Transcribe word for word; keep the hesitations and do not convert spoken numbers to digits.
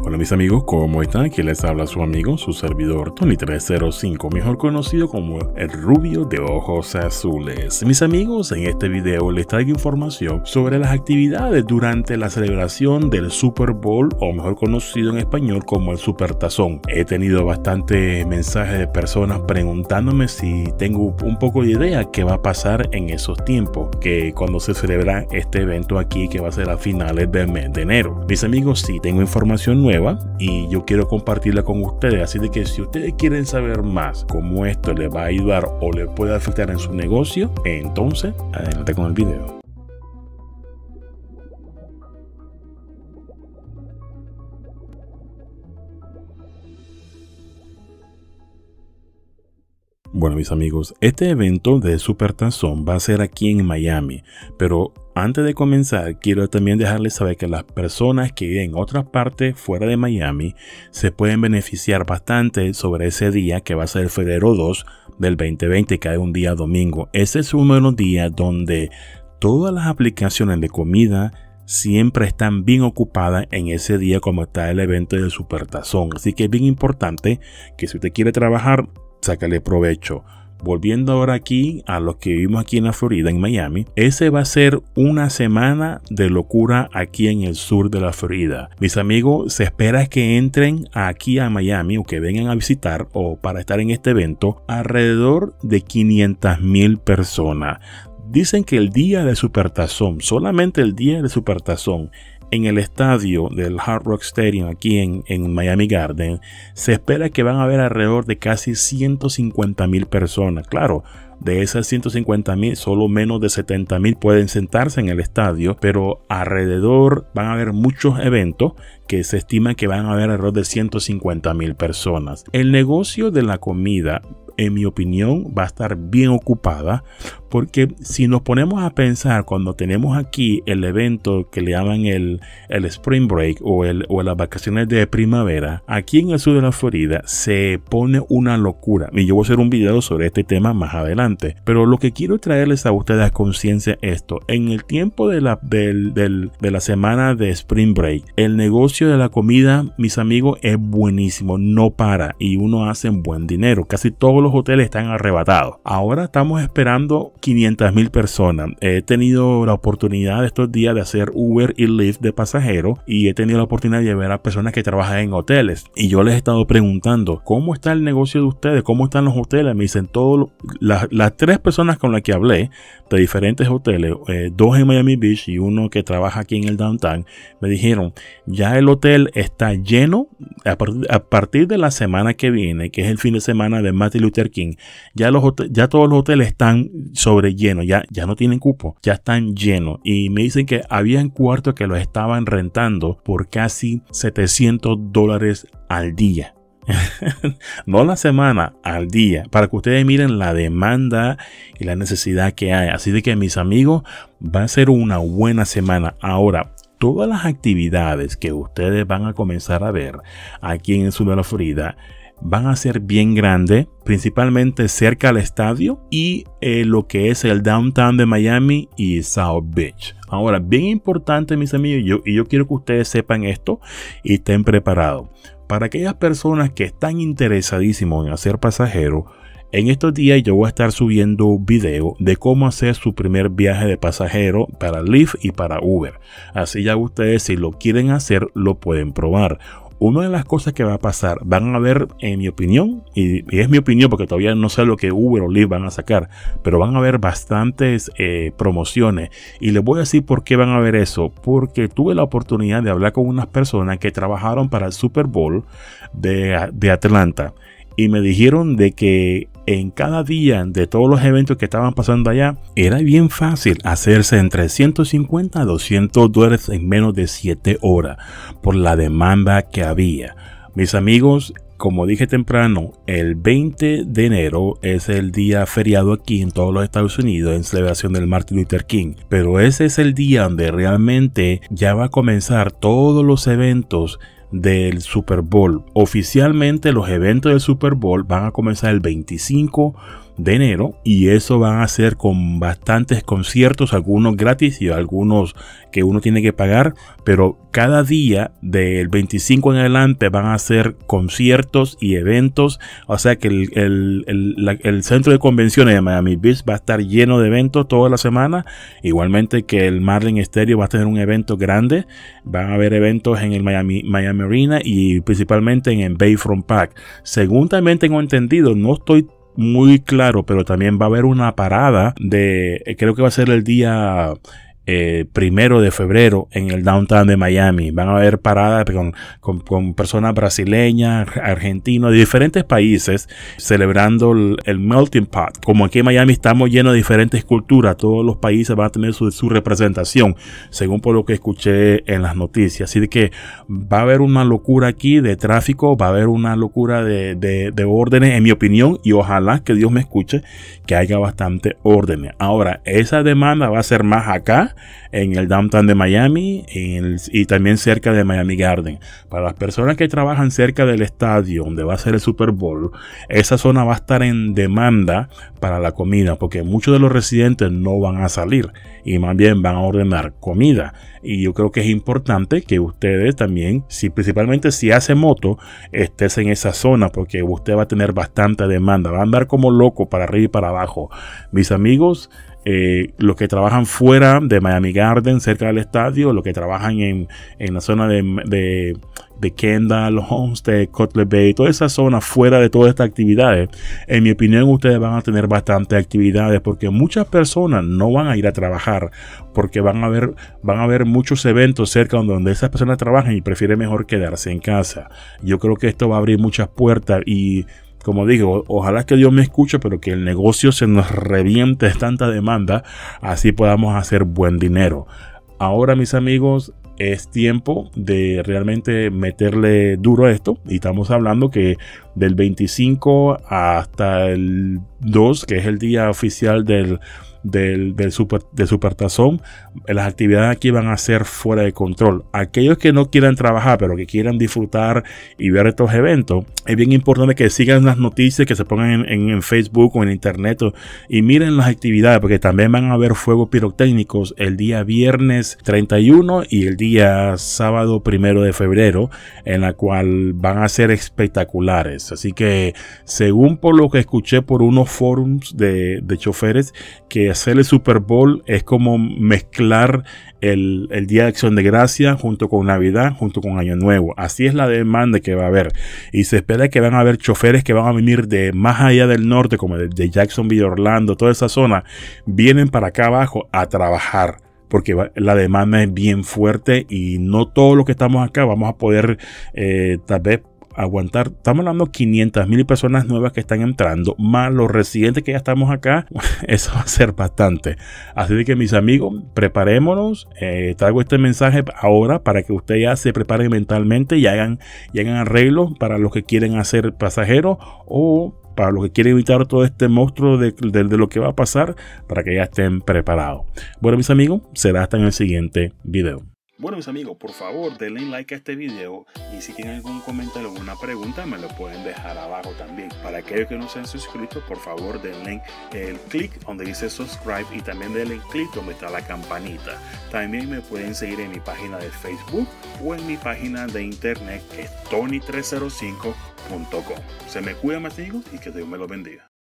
Hola mis amigos, ¿cómo están? Aquí les habla su amigo, su servidor Tony tres cero cinco, mejor conocido como el rubio de ojos azules. Mis amigos, en este video les traigo información sobre las actividades durante la celebración del Super Bowl, o mejor conocido en español como el Supertazón. He tenido bastantes mensajes de personas preguntándome si tengo un poco de idea qué va a pasar en esos tiempos, que cuando se celebra este evento aquí, que va a ser a finales del mes de enero. Mis amigos, sí tengo información nueva y yo quiero compartirla con ustedes, así de que si ustedes quieren saber más cómo esto les va a ayudar o les puede afectar en su negocio, entonces adelante con el video. Bueno mis amigos, este evento de Supertazón va a ser aquí en Miami, pero antes de comenzar quiero también dejarles saber que las personas que viven en otras partes fuera de Miami se pueden beneficiar bastante sobre ese día, que va a ser el febrero dos del veinte veinte, que es un día domingo. Ese es uno de los días donde todas las aplicaciones de comida siempre están bien ocupadas en ese día, como está el evento del Supertazón. Así que es bien importante que si usted quiere trabajar, sácale provecho. Volviendo ahora aquí a los que vivimos aquí en la Florida, en Miami, ese va a ser una semana de locura aquí en el sur de la Florida. Mis amigos, se espera que entren aquí a Miami o que vengan a visitar o para estar en este evento alrededor de quinientas mil personas. Dicen que el día de Supertazón, solamente el día de Supertazón, en el estadio del Hard Rock Stadium aquí en, en Miami Garden, se espera que van a haber alrededor de casi ciento cincuenta mil personas. Claro, de esas ciento cincuenta mil, solo menos de setenta mil pueden sentarse en el estadio, pero alrededor van a haber muchos eventos que se estima que van a haber alrededor de ciento cincuenta mil personas. El negocio de la comida, en mi opinión, va a estar bien ocupada, porque si nos ponemos a pensar, cuando tenemos aquí el evento que le llaman el, el Spring Break o, el, o las vacaciones de primavera, aquí en el sur de la Florida se pone una locura. Y yo voy a hacer un video sobre este tema más adelante. Pero lo que quiero traerles a ustedes a conciencia es esto. En el tiempo de la, del, del, de la semana de Spring Break, el negocio de la comida, mis amigos, es buenísimo. No para y uno hace buen dinero. Casi todos los hoteles están arrebatados. Ahora estamos esperando quinientas mil personas. He tenido la oportunidad estos días de hacer Uber y Lyft de pasajeros y he tenido la oportunidad de ver a personas que trabajan en hoteles, y yo les he estado preguntando ¿cómo está el negocio de ustedes? ¿Cómo están los hoteles? Me dicen todos, las, las tres personas con las que hablé de diferentes hoteles, eh, dos en Miami Beach y uno que trabaja aquí en el downtown, me dijeron ya el hotel está lleno a partir, a partir de la semana que viene, que es el fin de semana de Martin Luther King. Ya, los hoteles, ya todos los hoteles están sobre lleno, ya, ya no tienen cupo, ya están llenos, y me dicen que habían cuartos que los estaban rentando por casi setecientos dólares al día. No la semana, al día, para que ustedes miren la demanda y la necesidad que hay. Así de que mis amigos, va a ser una buena semana. Ahora, todas las actividades que ustedes van a comenzar a ver aquí en el sur de la Florida van a ser bien grandes, principalmente cerca al estadio y eh, lo que es el downtown de Miami y South Beach. Ahora, bien importante mis amigos, yo, y yo quiero que ustedes sepan esto y estén preparados. Para aquellas personas que están interesadísimos en hacer pasajeros, en estos días yo voy a estar subiendo un video de cómo hacer su primer viaje de pasajero para Lyft y para Uber. Así ya ustedes, si lo quieren hacer, lo pueden probar. Una de las cosas que va a pasar, van a ver, en mi opinión, y, y es mi opinión porque todavía no sé lo que Uber o Lyft van a sacar, pero van a haber bastantes eh, promociones, y les voy a decir por qué van a ver eso. Porque tuve la oportunidad de hablar con unas personas que trabajaron para el Super Bowl de, de Atlanta, y me dijeron de que en cada día de todos los eventos que estaban pasando allá, era bien fácil hacerse entre ciento cincuenta a doscientos dólares en menos de siete horas por la demanda que había. Mis amigos, como dije temprano, el veinte de enero es el día feriado aquí en todos los Estados Unidos en celebración del Martin Luther King, pero ese es el día donde realmente ya va a comenzar todos los eventos del Super Bowl. Oficialmente los eventos del Super Bowl van a comenzar el veinticinco de enero, y eso van a ser con bastantes conciertos, algunos gratis y algunos que uno tiene que pagar, pero cada día del veinticinco en adelante van a ser conciertos y eventos, o sea que el, el, el, la, el centro de convenciones de Miami Beach va a estar lleno de eventos toda la semana, igualmente que el Marlin Stereo va a tener un evento grande, van a haber eventos en el Miami, Miami Arena y principalmente en el Bayfront Park. Según también tengo entendido, no estoy muy claro, pero también va a haber una parada de, creo que va a ser el día Eh, primero de febrero en el downtown de Miami. Van a haber paradas con, con, con personas brasileñas, argentinos, de diferentes países, celebrando el, el melting pot. Como aquí en Miami estamos llenos de diferentes culturas, todos los países van a tener su, su representación, según por lo que escuché en las noticias. Así que va a haber una locura aquí de tráfico, va a haber una locura de, de, de órdenes, en mi opinión, y ojalá que Dios me escuche, que haya bastante órdenes. Ahora, esa demanda va a ser más acá, en el downtown de Miami en el, y también cerca de Miami Garden. Para las personas que trabajan cerca del estadio donde va a ser el Super Bowl, esa zona va a estar en demanda para la comida, porque muchos de los residentes no van a salir y más bien van a ordenar comida. Y yo creo que es importante que ustedes también, si principalmente si hace moto, estés en esa zona, porque usted va a tener bastante demanda, va a andar como loco para arriba y para abajo. Mis amigos, Eh, los que trabajan fuera de Miami Garden, cerca del estadio, los que trabajan en, en la zona de, de, de Kendall, Homestead, Cutler Bay, toda esa zona fuera de todas estas actividades, en mi opinión ustedes van a tener bastantes actividades, porque muchas personas no van a ir a trabajar, porque van a ver, van a ver muchos eventos cerca donde esas personas trabajan y prefieren mejor quedarse en casa. Yo creo que esto va a abrir muchas puertas y, como digo, ojalá que Dios me escuche, pero que el negocio se nos reviente de tanta demanda, así podamos hacer buen dinero. Ahora, mis amigos, es tiempo de realmente meterle duro a esto, y estamos hablando que del veinticinco hasta el dos, que es el día oficial del del, del super, del Supertazón, las actividades aquí van a ser fuera de control. Aquellos que no quieran trabajar pero que quieran disfrutar y ver estos eventos, es bien importante que sigan las noticias, que se pongan en, en, en Facebook o en internet y miren las actividades, porque también van a haber fuegos pirotécnicos el día viernes treinta y uno y el día sábado primero de febrero, en la cual van a ser espectaculares. Así que, según por lo que escuché por unos forums de, de choferes, que hacer el Super Bowl es como mezclar el, el Día de Acción de Gracia junto con Navidad, junto con Año Nuevo. Así es la demanda que va a haber, y se espera que van a haber choferes que van a venir de más allá del norte, como de, de Jacksonville, Orlando, toda esa zona, vienen para acá abajo a trabajar, porque la demanda es bien fuerte y no todos los que estamos acá vamos a poder eh, tal vez aguantar. Estamos hablando de quinientas mil personas nuevas que están entrando, más los residentes que ya estamos acá. Eso va a ser bastante. Así que, mis amigos, preparémonos. Eh, traigo este mensaje ahora para que ustedes ya se preparen mentalmente y hagan, y hagan arreglos para los que quieren hacer pasajeros, o para los que quieren evitar todo este monstruo de, de, de lo que va a pasar, para que ya estén preparados. Bueno, mis amigos, será hasta en el siguiente video. Bueno, mis amigos, por favor denle like a este video, y si tienen algún comentario o alguna pregunta me lo pueden dejar abajo también. Para aquellos que no se han suscrito, por favor denle el clic donde dice subscribe, y también denle el clic donde está la campanita. También me pueden seguir en mi página de Facebook o en mi página de internet, que es tony tres cero cinco punto com. Se me cuidan, mis amigos, y que Dios me los bendiga.